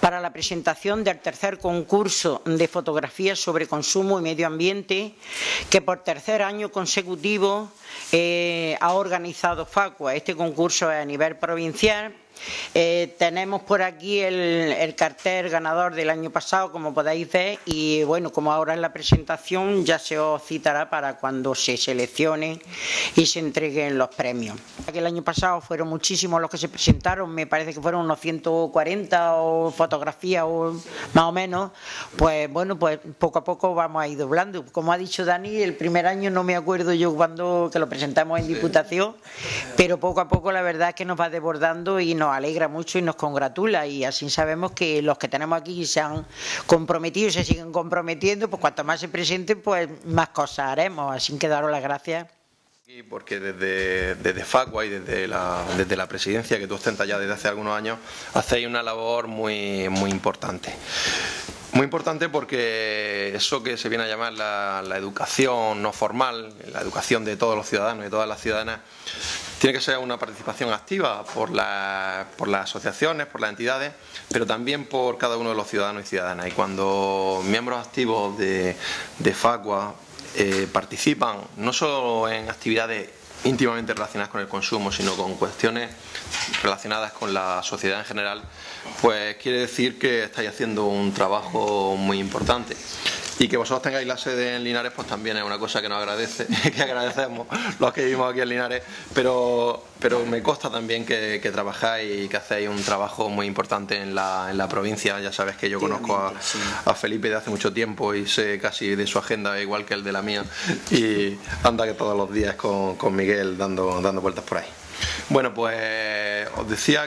para la presentación del tercer concurso de fotografía sobre consumo y medio ambiente que por tercer año consecutivo ha organizado Facua. Este concurso es a nivel provincial. Tenemos por aquí el cartel ganador del año pasado, como podéis ver, y bueno, como ahora en la presentación ya se os citará para cuando se seleccionen y se entreguen los premios. El año pasado fueron muchísimos los que se presentaron, me parece que fueron unos 140 o fotografías o más o menos. Pues bueno, pues poco a poco vamos a ir doblando. Como ha dicho Dani, el primer año no me acuerdo yo cuando que lo presentamos en Diputación, pero poco a poco la verdad es que nos va desbordando y nos alegra mucho y nos congratula, y así sabemos que los que tenemos aquí se han comprometido y se siguen comprometiendo, pues cuanto más se presenten, pues más cosas haremos. Así que daros las gracias. Porque desde Facua y desde la presidencia que tú ostentas ya desde hace algunos años, hacéis una labor muy importante. Muy importante porque eso que se viene a llamar la educación no formal, la educación de todos los ciudadanos y de todas las ciudadanas, tiene que ser una participación activa por las asociaciones, por las entidades, pero también por cada uno de los ciudadanos y ciudadanas. Y cuando miembros activos de Facua participan no solo en actividades íntimamente relacionadas con el consumo, sino con cuestiones relacionadas con la sociedad en general, pues quiere decir que estáis haciendo un trabajo muy importante. Y que vosotros tengáis la sede en Linares, pues también es una cosa que nos agradece, que agradecemos los que vivimos aquí en Linares, pero me consta también que trabajáis y que hacéis un trabajo muy importante en la provincia. Ya sabes que yo conozco a Felipe de hace mucho tiempo y sé casi de su agenda igual que el de la mía, y anda que todos los días con Miguel dando vueltas por ahí. Bueno, pues os decía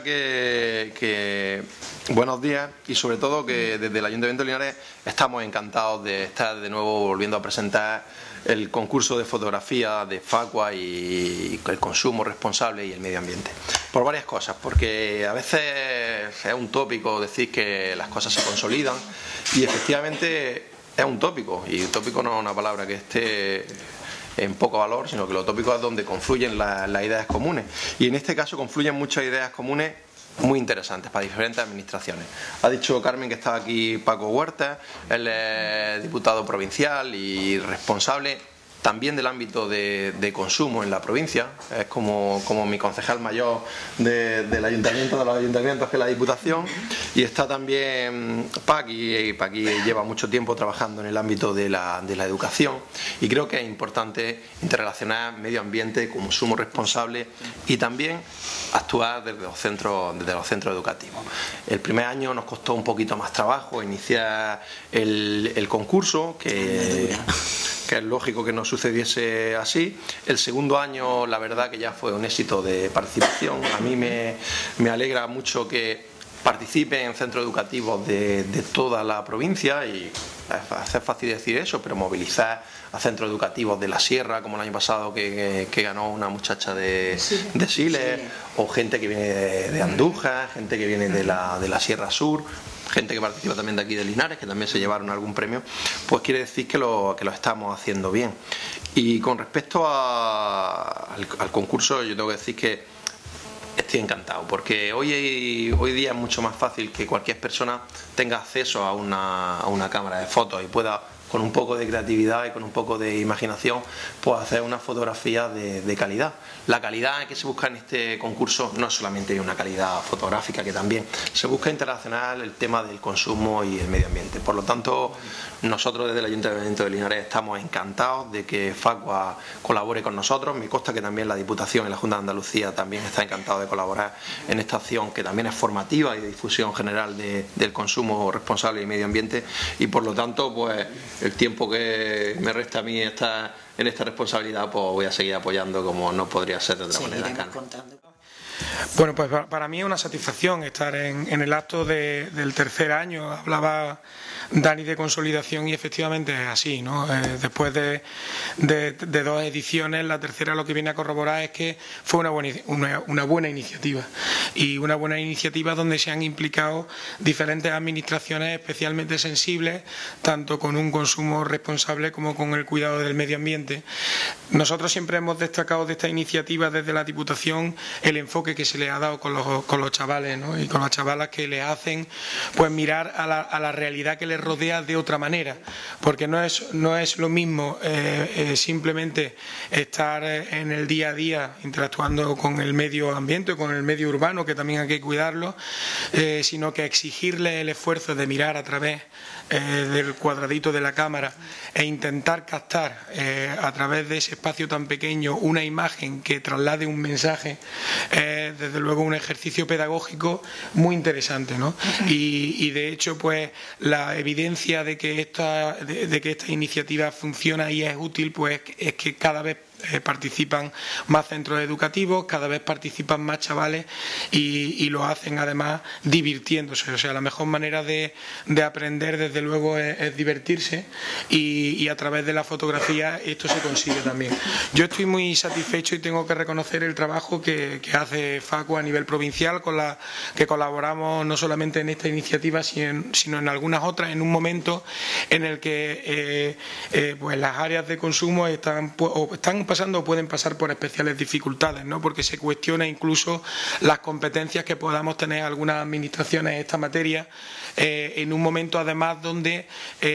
que buenos días, y sobre todo que desde el Ayuntamiento de Linares estamos encantados de estar de nuevo volviendo a presentar el concurso de fotografía de Facua y el consumo responsable y el medio ambiente. Por varias cosas, porque a veces es un tópico decir que las cosas se consolidan, y efectivamente es un tópico, y tópico no es una palabra que esté en poco valor, sino que lo tópico es donde confluyen las ideas comunes, y en este caso confluyen muchas ideas comunes muy interesantes para diferentes administraciones. Ha dicho Carmen que está aquí Paco Huerta, él es diputado provincial y responsable también del ámbito de consumo en la provincia, es como mi concejal mayor del ayuntamiento, de los ayuntamientos, que es la Diputación, y está también Paqui, y Paqui lleva mucho tiempo trabajando en el ámbito de la educación, y creo que es importante interrelacionar medio ambiente, consumo responsable y también actuar desde los centros educativos. El primer año nos costó un poquito más trabajo iniciar el concurso, que es lógico que no sucediese así. El segundo año, la verdad que ya fue un éxito de participación. A mí me alegra mucho que participen en centros educativos de toda la provincia, y es fácil decir eso, pero movilizar a centros educativos de la Sierra, como el año pasado que ganó una muchacha de Siles, o gente que viene de Andújar, gente que viene de la Sierra Sur, gente que participa también de aquí de Linares, que también se llevaron algún premio, pues quiere decir que lo estamos haciendo bien. Y con respecto al concurso, yo tengo que decir que estoy encantado, porque hoy día es mucho más fácil que cualquier persona tenga acceso a una cámara de fotos y pueda, con un poco de creatividad y con un poco de imaginación, pues hacer una fotografía de calidad. La calidad que se busca en este concurso no es solamente una calidad fotográfica, que también se busca internacional el tema del consumo y el medio ambiente. Por lo tanto, nosotros desde el Ayuntamiento de Linares estamos encantados de que Facua colabore con nosotros. Me consta que también la Diputación y la Junta de Andalucía también está encantado de colaborar en esta acción, que también es formativa y de difusión general del consumo responsable y medio ambiente, y por lo tanto, pues el tiempo que me resta a mí estar en esta responsabilidad, pues voy a seguir apoyando como no podría ser de otra manera. Bueno, pues para mí es una satisfacción estar en el acto del tercer año. Hablaba Dani de consolidación y efectivamente es así, ¿no? Después de dos ediciones, la tercera lo que viene a corroborar es que fue una buena iniciativa, y una buena iniciativa donde se han implicado diferentes administraciones especialmente sensibles, tanto con un consumo responsable como con el cuidado del medio ambiente. Nosotros siempre hemos destacado de esta iniciativa desde la Diputación el enfoque que se se le ha dado con los chavales, ¿no? Y con las chavalas, que le hacen pues mirar a la realidad que les rodea de otra manera, porque no es lo mismo simplemente estar en el día a día interactuando con el medio ambiente, con el medio urbano, que también hay que cuidarlo, sino que exigirle el esfuerzo de mirar a través del cuadradito de la cámara e intentar captar a través de ese espacio tan pequeño una imagen que traslade un mensaje, desde luego un ejercicio pedagógico muy interesante, ¿no? Y de hecho, pues la evidencia de que esta iniciativa funciona y es útil, pues es que cada vez participan más centros educativos, cada vez participan más chavales y lo hacen además divirtiéndose. O sea, la mejor manera de aprender, desde luego, es divertirse, y a través de la fotografía esto se consigue también. Yo estoy muy satisfecho y tengo que reconocer el trabajo que hace Facua a nivel provincial, con la que colaboramos no solamente en esta iniciativa, sino en algunas otras, en un momento en el que pues las áreas de consumo están pasando o pueden pasar por especiales dificultades, ¿no? Porque se cuestiona incluso las competencias que podamos tener algunas administraciones en esta materia, en un momento además donde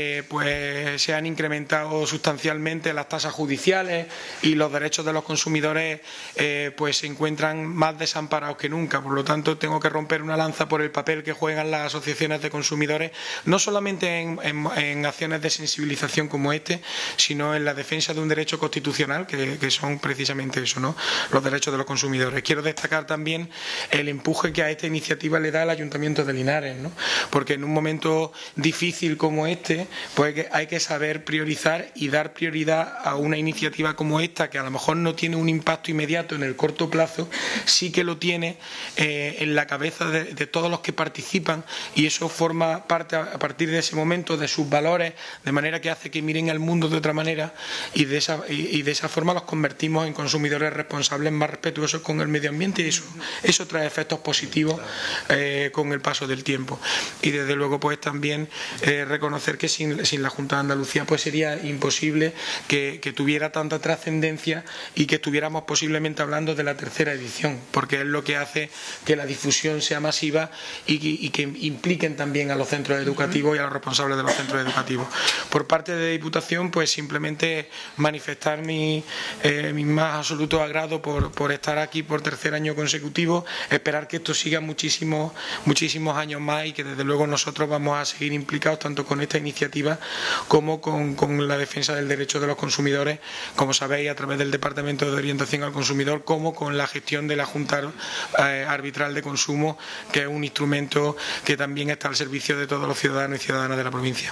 pues se han incrementado sustancialmente las tasas judiciales y los derechos de los consumidores pues se encuentran más desamparados que nunca. Por lo tanto, tengo que romper una lanza por el papel que juegan las asociaciones de consumidores, no solamente en acciones de sensibilización como sino en la defensa de un derecho constitucional que son precisamente eso, ¿no? Los derechos de los consumidores. Quiero destacar también el empuje que a esta iniciativa le da el Ayuntamiento de Linares, ¿no? Porque en un momento difícil como pues hay que saber priorizar y dar prioridad a una iniciativa como esta, que a lo mejor no tiene un impacto inmediato en el corto plazo, sí que lo tiene en la cabeza de todos los que participan, y eso forma parte a partir de ese momento de sus valores, de manera que hace que miren el mundo de otra manera, y de esa forma los convertimos en consumidores responsables, más respetuosos con el medio ambiente, y eso trae efectos positivos con el paso del tiempo. Y desde luego pues también reconocer que sin la Junta de Andalucía pues sería imposible que tuviera tanta trascendencia y que estuviéramos posiblemente hablando de la tercera edición, porque es lo que hace que la difusión sea masiva y que impliquen también a los centros educativos y a los responsables de los centros educativos. Por parte de Diputación, pues simplemente manifestar mi más absoluto agrado por estar aquí por tercer año consecutivo, esperar que esto siga muchísimos años más, y que desde luego nosotros vamos a seguir implicados tanto con esta iniciativa como con la defensa del derecho de los consumidores, como sabéis, a través del Departamento de Orientación al Consumidor, como con la gestión de la Junta Arbitral de Consumo, que es un instrumento que también está al servicio de todos los ciudadanos y ciudadanas de la provincia.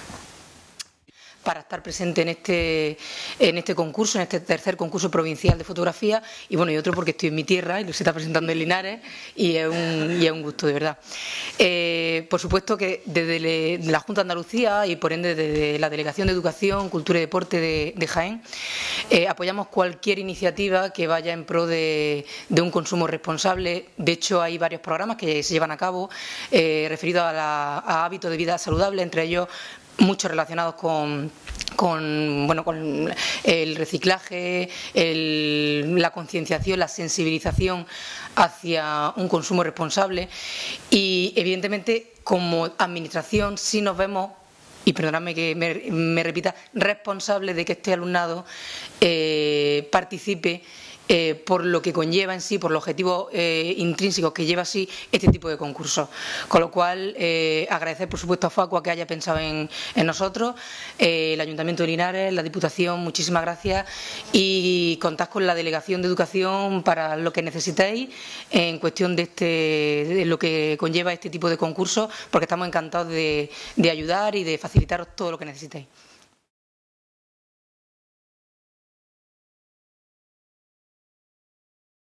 Para estar presente en este concurso, en este tercer concurso provincial de fotografía, y bueno, y otro porque estoy en mi tierra y lo se está presentando en Linares, y es un gusto, de verdad. Por supuesto que desde la Junta de Andalucía y por ende desde la Delegación de Educación, Cultura y Deporte de Jaén, apoyamos cualquier iniciativa que vaya en pro de un consumo responsable. De hecho, hay varios programas que se llevan a cabo referidos a hábitos de vida saludable, entre ellos muchos relacionados con el reciclaje, la concienciación, la sensibilización hacia un consumo responsable, y evidentemente como administración sí nos vemos, y perdonadme que me repita, responsables de que este alumnado participe por lo que conlleva en sí, por los objetivos intrínsecos que lleva así este tipo de concursos. Con lo cual, agradecer por supuesto a Facua que haya pensado en nosotros, el Ayuntamiento de Linares, la Diputación, muchísimas gracias, y contad con la Delegación de Educación para lo que necesitéis en cuestión de lo que conlleva este tipo de concursos, porque estamos encantados de ayudar y de facilitaros todo lo que necesitéis.